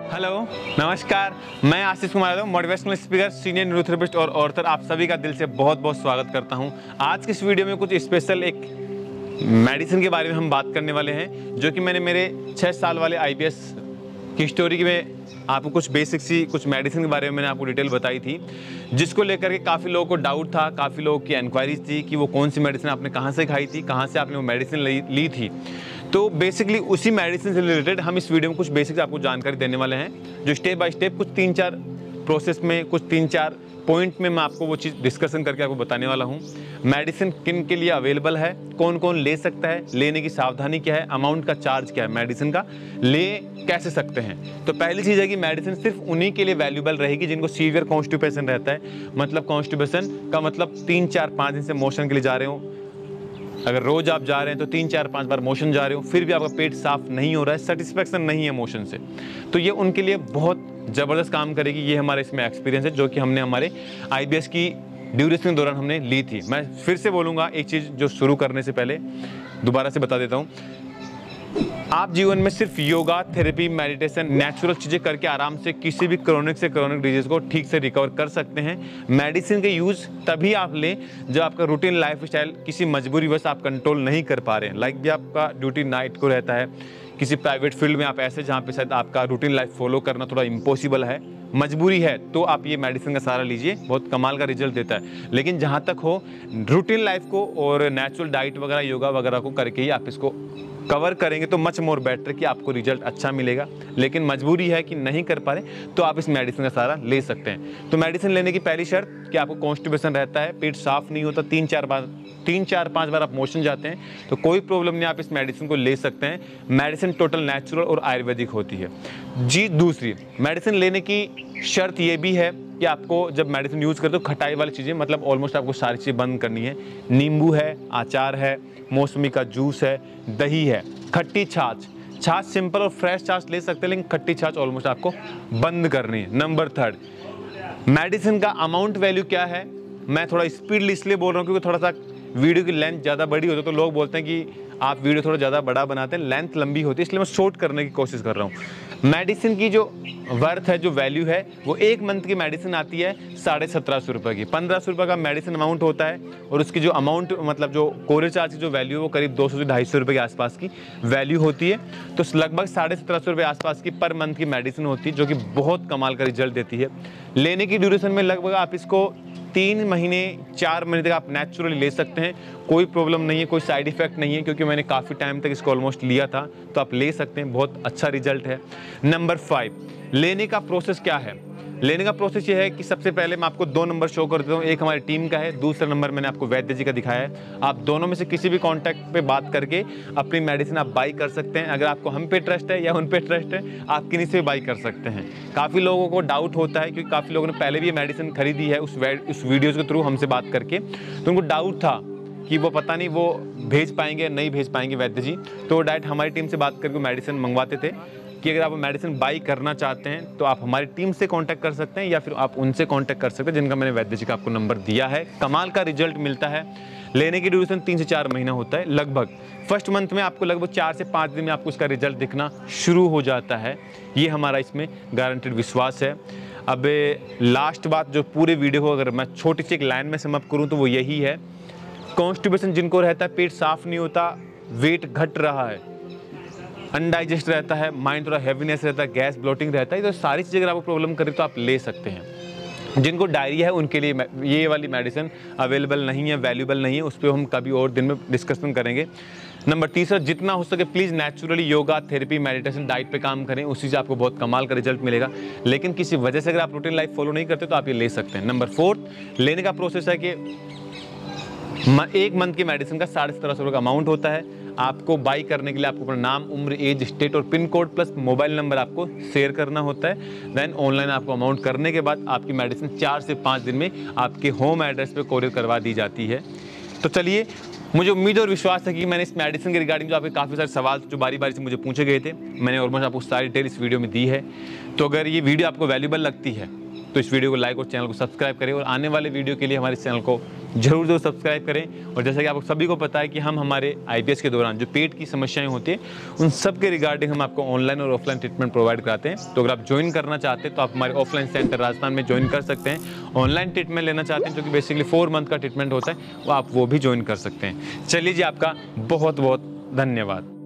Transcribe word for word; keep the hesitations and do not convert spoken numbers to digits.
Hello, नमस्कार। मैं Ashish Kumar Yadav, motivational speaker, senior neurotherapist और ऑर्थर। आप सभी का दिल से बहुत बहुत स्वागत करता हूं। आज की इस वीडियो में कुछ स्पेशल एक मेडिसिन के बारे में हम बात करने वाले हैं, जो कि मैंने मेरे छः साल वाले आई बी एस की स्टोरी में आपको कुछ बेसिक सी कुछ मेडिसिन के बारे में मैंने आपको डिटेल बताई थी, जिसको लेकर के काफ़ी लोगों को डाउट था, काफ़ी लोगों की इंक्वायरीज थी कि वो कौन सी मेडिसिन आपने कहाँ से खाई थी, कहाँ से आपने वो मेडिसिन ली थी। तो बेसिकली उसी मेडिसिन से रिलेटेड हम इस वीडियो में कुछ बेसिक्स आपको जानकारी देने वाले हैं, जो स्टेप बाय स्टेप कुछ तीन चार प्रोसेस में, कुछ तीन चार पॉइंट में मैं आपको वो चीज़ डिस्कशन करके आपको बताने वाला हूँ। मेडिसिन किन के लिए अवेलेबल है, कौन कौन ले सकता है, लेने की सावधानी क्या है, अमाउंट का चार्ज क्या है, मेडिसिन का ले कैसे सकते हैं। तो पहली चीज़ है कि मेडिसिन सिर्फ उन्हीं के लिए वैल्यूबल रहेगी जिनको सीवियर कॉन्स्टिपेशन रहता है। मतलब कॉन्स्टिपेशन का मतलब तीन चार पाँच दिन से मोशन के लिए जा रहे हो, अगर रोज आप जा रहे हैं तो तीन चार पांच बार मोशन जा रहे हो, फिर भी आपका पेट साफ नहीं हो रहा है, सेटिस्फेक्शन नहीं है मोशन से, तो ये उनके लिए बहुत ज़बरदस्त काम करेगी। ये हमारे इसमें एक्सपीरियंस है, जो कि हमने हमारे आई बी एस की ड्यूरेशन के दौरान हमने ली थी। मैं फिर से बोलूँगा एक चीज़, जो शुरू करने से पहले दोबारा से बता देता हूँ। आप जीवन में सिर्फ योगा, थेरेपी, मेडिटेशन, नेचुरल चीज़ें करके आराम से किसी भी क्रोनिक से क्रोनिक डिजीज़ को ठीक से रिकवर कर सकते हैं। मेडिसिन के यूज़ तभी आप लें जब आपका रूटीन लाइफ स्टाइल किसी मजबूरी वश आप कंट्रोल नहीं कर पा रहे हैं। लाइक भी आपका ड्यूटी नाइट को रहता है, किसी प्राइवेट फील्ड में आप ऐसे जहाँ पे शायद आपका रूटीन लाइफ फॉलो करना थोड़ा इम्पॉसिबल है, मजबूरी है, तो आप ये मेडिसिन का सहारा लीजिए, बहुत कमाल का रिजल्ट देता है। लेकिन जहाँ तक हो, रूटीन लाइफ को और नेचुरल डाइट वगैरह, योगा वगैरह को करके ही आप इसको कवर करेंगे तो मच मोर बेटर कि आपको रिजल्ट अच्छा मिलेगा। लेकिन मजबूरी है कि नहीं कर पा रहे, तो आप इस मेडिसिन का सहारा ले सकते हैं। तो मेडिसिन लेने की पहली शर्त कि आपको कॉन्स्टिपेशन रहता है, पेट साफ नहीं होता, तीन चार बार तीन चार पाँच बार आप मोशन जाते हैं, तो कोई प्रॉब्लम नहीं, आप इस मेडिसिन को ले सकते हैं। मेडिसिन टोटल नेचुरल और आयुर्वेदिक होती है जी। दूसरी मेडिसिन लेने की शर्त ये भी है कि आपको जब मेडिसिन यूज़ करते हो खटाई वाली चीज़ें, मतलब ऑलमोस्ट आपको सारी चीज़ें बंद करनी है। नींबू है, अचार है, मौसमी का जूस है, दही है, खट्टी छाछ छाछ सिंपल और फ्रेश छाछ ले सकते हैं, लेकिन खट्टी छाछ ऑलमोस्ट आपको बंद करनी है। नंबर थर्ड, मेडिसिन का अमाउंट वैल्यू क्या है। मैं थोड़ा स्पीडली इसलिए बोल रहा हूँ क्योंकि थोड़ा सा वीडियो की लेंथ ज़्यादा बड़ी होती है, तो लोग बोलते हैं कि आप वीडियो थोड़ा ज़्यादा बड़ा बनाते हैं, लेंथ लंबी होती है, इसलिए मैं शॉर्ट करने की कोशिश कर रहा हूँ। मेडिसिन की जो वर्थ है, जो वैल्यू है, वो एक मंथ की मेडिसिन आती है साढ़े सत्रह सौ रुपये की। पंद्रह सौ रुपये का मेडिसिन अमाउंट होता है, और उसकी जो अमाउंट, मतलब जो कोरियर चार्ज की जो वैल्यू है, वो करीब दो सौ से ढाई सौ रुपये के आसपास की वैल्यू होती है। तो लगभग साढ़े सत्रह सौ रुपये आसपास की पर मंथ की मेडिसिन होती है, जो कि बहुत कमाल का रिजल्ट देती है। लेने की ड्यूरेशन में लगभग आप इसको तीन महीने चार महीने तक आप नेचुरली ले सकते हैं, कोई प्रॉब्लम नहीं है, कोई साइड इफेक्ट नहीं है, क्योंकि मैंने काफ़ी टाइम तक इसको ऑलमोस्ट लिया था, तो आप ले सकते हैं, बहुत अच्छा रिजल्ट है। नंबर फाइव, लेने का प्रोसेस क्या है। लेने का प्रोसेस ये है कि सबसे पहले मैं आपको दो नंबर शो कर देता हूँ, एक हमारी टीम का है, दूसरा नंबर मैंने आपको वैद्य जी का दिखाया है। आप दोनों में से किसी भी कॉन्टैक्ट पे बात करके अपनी मेडिसिन आप बाई कर सकते हैं। अगर आपको हम पे ट्रस्ट है या उन पे ट्रस्ट है, आप किन्हीं से भी बाई कर सकते हैं। काफ़ी लोगों को डाउट होता है, क्योंकि काफ़ी लोगों ने पहले भी ये मेडिसिन खरीदी है उस उस वीडियोज़ के थ्रू हमसे बात करके, तो उनको डाउट था कि वो पता नहीं वो भेज पाएंगे नहीं भेज पाएंगे वैद्य जी, तो वो डायरेक्ट हमारी टीम से बात करके मेडिसिन मंगवाते थे। कि अगर आप मेडिसिन बाई करना चाहते हैं तो आप हमारी टीम से कांटेक्ट कर सकते हैं, या फिर आप उनसे कांटेक्ट कर सकते हैं जिनका मैंने वैद्य जी का आपको नंबर दिया है। कमाल का रिजल्ट मिलता है। लेने की ड्यूरेशन तीन से चार महीना होता है लगभग। फर्स्ट मंथ में आपको लगभग चार से पाँच दिन में आपको उसका रिजल्ट दिखना शुरू हो जाता है। ये हमारा इसमें गारंटेड विश्वास है। अब लास्ट बात, जो पूरे वीडियो को अगर मैं छोटी सी एक लाइन में समअप करूँ तो वो यही है, कॉन्स्टिपेशन जिनको रहता है, पेट साफ नहीं होता, वेट घट रहा है, अनडाइजेस्ट रहता है, माइंड थोड़ा हैवीनेस रहता है, गैस ब्लोटिंग रहता है, तो सारी चीज़ें अगर आपको प्रॉब्लम करे तो आप ले सकते हैं। जिनको डायरिया है उनके लिए ये वाली मेडिसिन अवेलेबल नहीं है, वैल्यूबल नहीं है, उस पर हम कभी और दिन में डिस्कशन करेंगे। नंबर तीसरा, जितना हो सके please naturally yoga, therapy, meditation, diet पे काम करें, उसी से आपको बहुत कमाल का रिजल्ट मिलेगा। लेकिन किसी वजह से अगर आप रूटीन लाइफ फॉलो नहीं करते तो आप ये ले सकते हैं। नंबर फोर्थ, लेने का प्रोसेस है कि एक मंथ की मेडिसिन का साढ़े सत्रह सौ रुपये का अमाउंट होता है। आपको बाई करने के लिए आपको अपना नाम, उम्र, एज, स्टेट और pin code plus mobile number आपको शेयर करना होता है। देन ऑनलाइन आपको अमाउंट करने के बाद आपकी मेडिसिन चार से पाँच दिन में आपके होम एड्रेस पे कोरियर करवा दी जाती है। तो चलिए, मुझे उम्मीद और विश्वास है कि मैंने इस मेडिसिन के रिगार्डिंग जो आपके काफ़ी सारे सवाल जो बारी बारी से मुझे पूछे गए थे, मैंने ऑलमोस्ट आपको सारी डिटेल इस वीडियो में दी है। तो अगर ये वीडियो आपको वैल्यूबल लगती है तो इस वीडियो को लाइक और चैनल को सब्सक्राइब करें और आने वाले वीडियो के लिए हमारे चैनल को जरूर जरूर सब्सक्राइब करें। और जैसा कि आप सभी को पता है कि हम हमारे आईपीएस के दौरान जो पेट की समस्याएं होती हैं उन सब के रिगार्डिंग हम आपको ऑनलाइन और ऑफलाइन ट्रीटमेंट प्रोवाइड कराते हैं। तो अगर आप ज्वाइन करना चाहते हैं तो आप हमारे ऑफलाइन सेंटर राजस्थान में ज्वाइन कर सकते हैं। ऑनलाइन ट्रीटमेंट लेना चाहते हैं जो कि बेसिकली फोर मंथ का ट्रीटमेंट होता है, वो आप वो भी ज्वाइन कर सकते हैं। चलिए जी, आपका बहुत बहुत धन्यवाद।